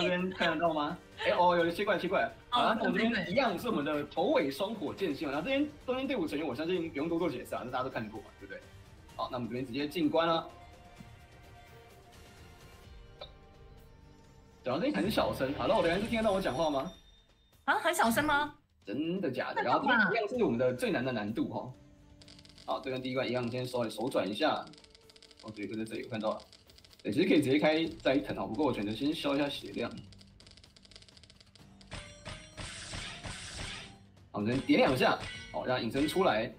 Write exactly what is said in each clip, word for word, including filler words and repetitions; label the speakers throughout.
Speaker 1: 边看得到吗？哎、哦，有切过来，切过来。好，那我这边一样是我们的头尾双火剑星，然后这边中间队伍成员，我相信不用多做解释啊，这大家都看过嘛，对不对？好，那我们这边直接进关了。讲到这边很小声，好，那我的人是听得到我讲话吗？
Speaker 2: 啊，很小声吗？
Speaker 1: 真的假的？然后这边一样是我们的最难的难度哈。好，这跟第一关一样，先稍微手转一下。哦，对，就在这里，我看到了。对，其实可以直接开斋藤哦，不过我选择先消一下血量。好，我们先点两下，好，让隐身出来。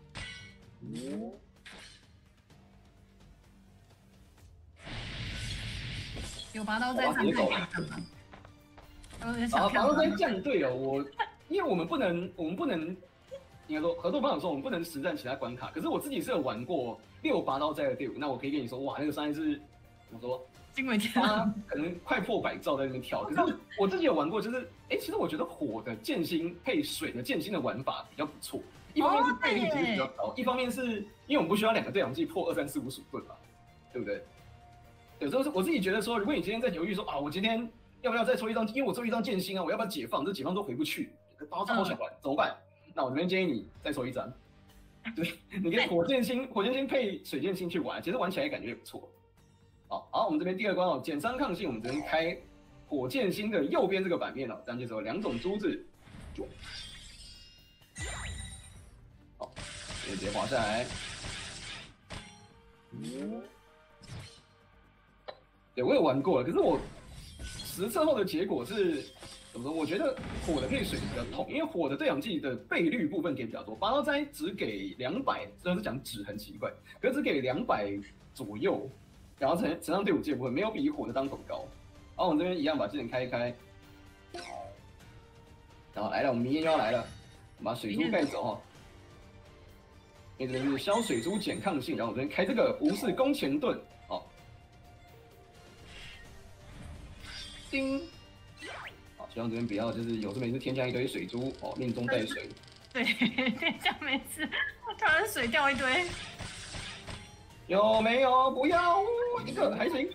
Speaker 2: 有拔刀在上面看吗？
Speaker 1: 啊，拔刀在战队哦，我因为我们不能，我们不能。应该说，合作方有说我们不能实战其他关卡，可是我自己是有玩过六拔刀斋的队伍，那我可以跟你说，哇，那个伤害是怎么说？
Speaker 2: 惊为天人，
Speaker 1: 可能快破百兆在那边跳。可是我自己有玩过，就是哎、欸，其实我觉得火的剑心配水的剑心的玩法比较不错。一方面是倍率其实比较高，一方面是因为我们不需要两个对讲机破二三四五鼠盾嘛，对不对？有时候是我自己觉得说，如果你今天在犹豫说啊，我今天要不要再抽一张，因为我抽一张剑心啊，我要不要解放？这解放都回不去，刀超想玩，怎么办？那我这边建议你再抽一张，对，你可以火箭星、火箭星配水箭星去玩，其实玩起来感觉也不错。好，好，我们这边第二关哦，减伤抗性，我们这边开火箭星的右边这个版面哦，这样就有两种珠子，好，直接滑下来。对，我有玩过了，可是我实测后的结果是。怎么说？我觉得火的配水比较痛，因为火的对讲机的倍率部分给比较多，拔刀斋只给两百，虽然是讲纸很奇怪，可是只给两百左右，然后乘乘上队伍界部分没有比火的当头高。然后我们这边一样把技能开一开，然后来了，我们明烟又要来了，我们把水珠盖走哈，因为这边是消水珠减抗性，然后我们这边开这个无视弓前盾，哦，叮。希望这边不要就是有事没事添加一堆水珠哦，命中带水。
Speaker 2: 对，添加没事，突然水掉一堆。
Speaker 1: 有没有？不要一个还行。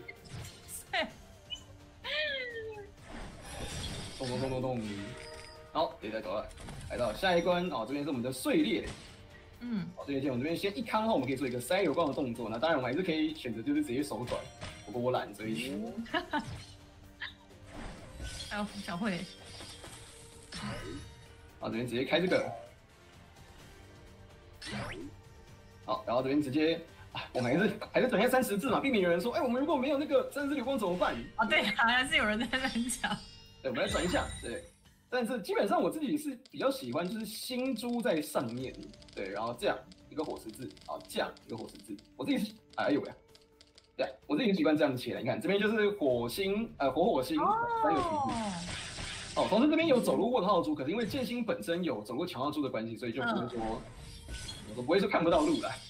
Speaker 1: 咚咚咚咚咚。好，别再走了，来到下一关哦，这边是我们的碎裂。嗯，好，这边我们这边先一康后，我们可以做一个塞油光的动作。那当然我们还是可以选择就是直接手转，不过我懒，所以。
Speaker 2: 还有小慧，
Speaker 1: 好，这边直接开这个，好，然后这边直接，啊，我们还是还是转一下三十字嘛，避免有人说，哎、欸，我们如果没有那个三十字流光怎么办？
Speaker 2: 啊，对，还是有人在那边讲。
Speaker 1: 对，我们来转一下，对，但是基本上我自己是比较喜欢就是星珠在上面，对，然后这样一个火十字，好，这样一个火十字，我自己是，哎呦呀。对，我自己习惯这样切的。你看这边就是火星，呃，火火星三个图纸。哦，同时这边有走路问号珠，可是因为剑心本身有走路强化珠的关系，所以就不会说，嗯、我不会说看不到路来。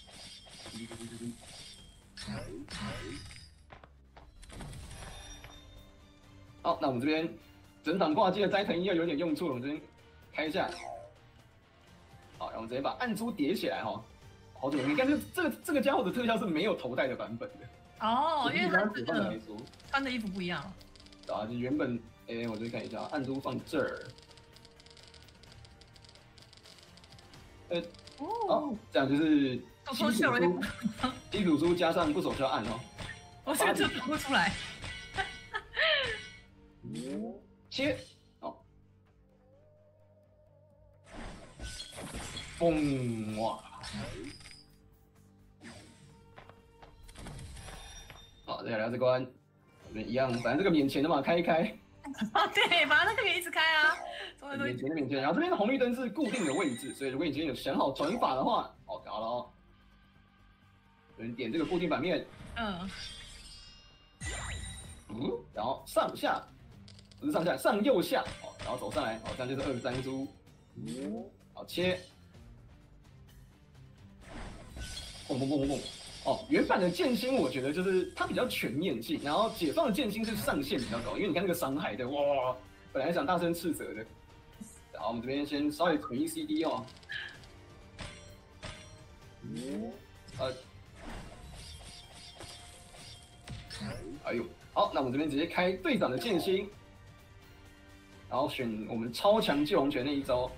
Speaker 1: 好，那我们这边整场挂机的斋藤要有点用处了，我们这边开一下。好，然后我们直接把暗珠叠起来哈、哦。好久没看，这这个这个家伙的特效是没有头戴的版本的
Speaker 2: 哦，因为他这个
Speaker 1: 来说
Speaker 2: 穿的衣服不一样
Speaker 1: 啊，就原本哎、欸，我再看一下，暗珠放这儿，呃，哦，哦这样就是
Speaker 2: 多秀了，
Speaker 1: 基础珠加上不手消暗哦，
Speaker 2: 我这个就跑不出来，
Speaker 1: 切，哦，嘣哇！好，再来聊这关，我们一样，反正这个免钱的嘛，开一开。
Speaker 2: 哦，对，反正那个可以一直开啊。
Speaker 1: 免钱的免钱，然后这边的红绿灯是固定的位置，所以如果你今天有想好转法的话，哦，搞了哦。有人点这个固定版面，嗯，嗯，然后上下，不是上下，上右下，哦，然后走上来，哦，这样就是二十三株，好切，砰砰砰砰砰。哦，原版的剑心我觉得就是它比较全面性，然后解放的剑心是上限比较高，因为你看那个伤害的，哇，本来想大声斥责的，好，我们这边先稍微囤一 C D 哦，呃，哎呦，好，那我们这边直接开队长的剑心， 然后选我们超强救龙拳那一招。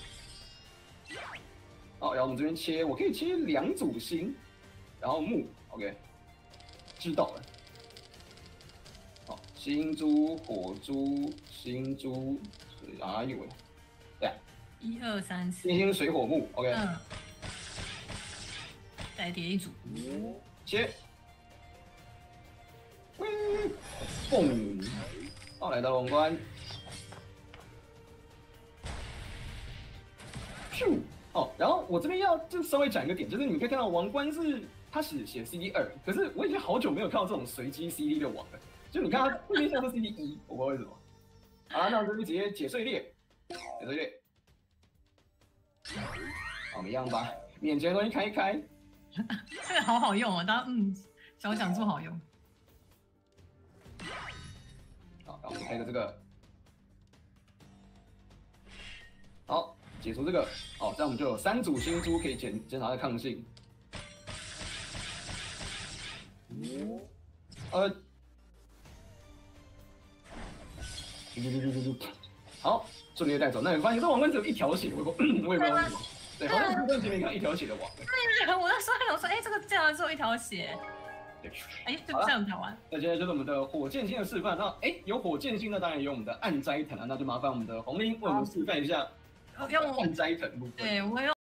Speaker 1: 好，然后我们这边切，我可以切两组星，然后木 ，OK， 知道了。好，星珠、火珠、星珠，哪有哎？对啊，
Speaker 2: 一二三四，
Speaker 1: 星星、水火木 ，OK。
Speaker 2: 嗯，再叠一组，
Speaker 1: 切，喂，蹦，好，来到龙关，咻。哦，然后我这边要就稍微讲一个点，就是你们可以看到王冠是它是写 C D 二，可是我已经好久没有看到这种随机 C D 的王了。就你看它对面像是 C D 一，我不知道为什么。好啦，那我这边直接解碎裂，解碎裂。好，我们一样把面前的东西开一开。
Speaker 2: 这个好好用哦，当嗯小讲座好用。
Speaker 1: 好，然后我们开个这个，好。解除这个，哦，这样我们就有三组星珠可以检检查它的抗性。呃，好，顺利的带走。那你发现这王冠只有一条血，我我也不知道为什么。对，好像是前面看一条血的王。
Speaker 2: 对，我那时候我说，哎，这个这样只有一条血。哎，就这样讲完。
Speaker 1: 那接下来就是我们的火箭星的示范。那哎，有火箭星，那当然也有我们的暗斋藤啊。那就麻烦我们的红绫为我们示范一下。
Speaker 2: 用
Speaker 1: 暗斋藤部分。
Speaker 2: 对，我用。